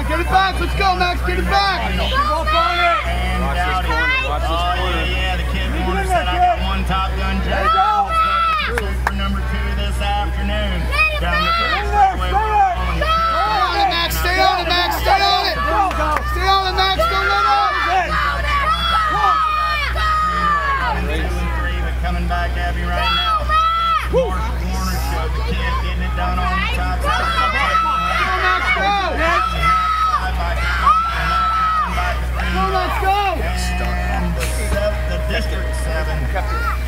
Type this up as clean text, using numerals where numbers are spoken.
on, get it back. Let's go, Max. Get it back. And Dowdy. Yeah, the kid Warner said I got one Top Gun Jack. For number 2 this afternoon. Down the freeway. Stay on it, Max. Stay on it, Max. Stay on it. Stay on it, Max. Don't let up. 2 and 3, but coming back at me right now. Marshall Warner show the kid getting it done on the top side. Let's go! And the District 7